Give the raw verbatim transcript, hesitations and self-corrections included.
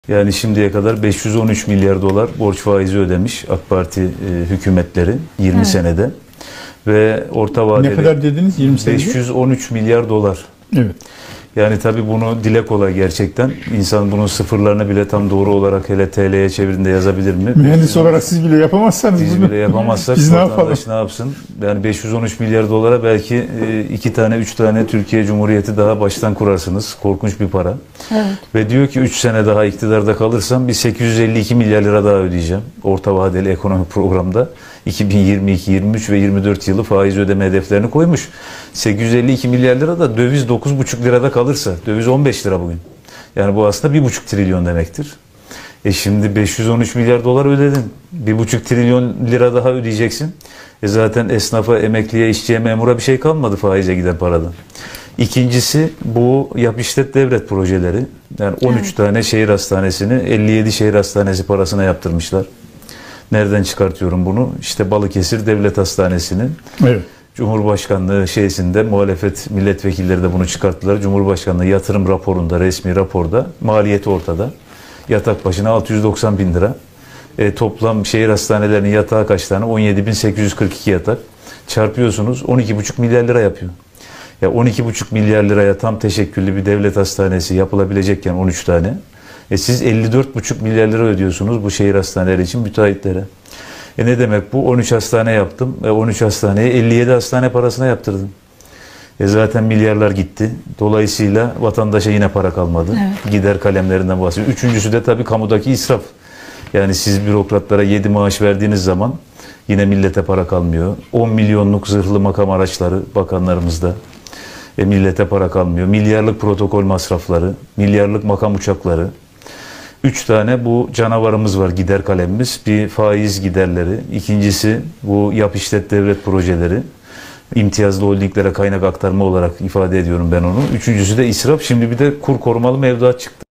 Yani şimdiye kadar beş yüz on üç milyar dolar borç faizi ödemiş AK Parti e, hükümetleri yirmi evet. senede. Ve orta vadeli ne kadar dediniz yirmi senede? beş yüz on üç milyar dolar. Evet. Yani tabii bunu dile kolay gerçekten. İnsan bunun sıfırlarını bile tam doğru olarak hele T L'ye çevirdiğinde yazabilir mi? Mühendis olarak siz bile yapamazsanız Biz bunu. bile yapamazsak biz ne vatandaş ne yapsın? Yani beş yüz on üç milyar dolara belki iki tane, üç tane Türkiye Cumhuriyeti daha baştan kurarsınız. Korkunç bir para. Evet. Ve diyor ki üç sene daha iktidarda kalırsam bir sekiz yüz elli iki milyar lira daha ödeyeceğim. Orta vadeli ekonomik programda iki bin yirmi iki, yirmi üç ve yirmi dört yılı faiz ödeme hedeflerini koymuş. sekiz yüz elli iki milyar lira da döviz dokuz buçuk lirada kalırsa, döviz on beş lira bugün. Yani bu aslında bir buçuk trilyon demektir. E şimdi beş yüz on üç milyar dolar ödedin. bir buçuk trilyon lira daha ödeyeceksin. E zaten esnafa, emekliye, işçiye, memura bir şey kalmadı faize giden paradan. İkincisi bu yap işlet devlet projeleri. Yani on üç evet. tane şehir hastanesini elli yedi şehir hastanesi parasına yaptırmışlar. Nereden çıkartıyorum bunu? İşte Balıkesir Devlet Hastanesi'nin evet. Cumhurbaşkanlığı şeysinde muhalefet milletvekilleri de bunu çıkarttılar. Cumhurbaşkanlığı yatırım raporunda, resmi raporda maliyeti ortada. Yatak başına altı yüz doksan bin lira. E, toplam şehir hastanelerinin yatağı kaç tane? on yedi bin sekiz yüz kırk iki yatak. Çarpıyorsunuz on iki buçuk milyar lira yapıyor. Ya on iki buçuk milyar liraya tam teşekküllü bir devlet hastanesi yapılabilecekken on üç tane. E siz elli dört buçuk milyar lira ödüyorsunuz bu şehir hastaneleri için müteahhitlere. E ne demek bu? on üç hastane yaptım ve on üç hastaneye elli yedi hastane parasına yaptırdım. E zaten milyarlar gitti. Dolayısıyla vatandaşa yine para kalmadı. Evet. Gider kalemlerinden bahsediyor. Üçüncüsü de tabii kamudaki israf. Yani siz bürokratlara yedi maaş verdiğiniz zaman yine millete para kalmıyor. on milyonluk zırhlı makam araçları bakanlarımızda. E millete para kalmıyor. Milyarlık protokol masrafları, milyarlık makam uçakları. Üç tane bu canavarımız var, gider kalemimiz. Bir faiz giderleri, ikincisi bu yap işlet devlet projeleri. İmtiyazlı holdinglere kaynak aktarma olarak ifade ediyorum ben onu. Üçüncüsü de israf. Şimdi bir de kur korumalı mevduat çıktı.